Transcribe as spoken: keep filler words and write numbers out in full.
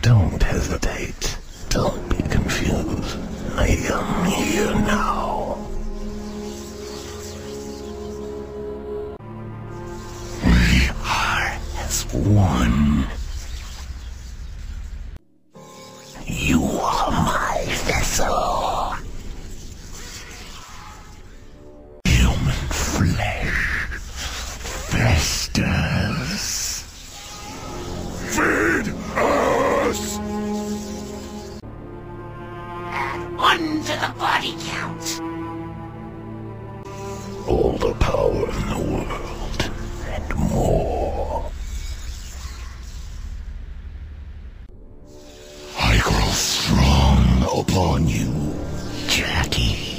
Don't hesitate. Don't be confused. I am here now. We are as one. You are my vessel. Human flesh festers. Feed us! Add one to the body count. All the power in the world and more. I grow strong upon you, Jackie.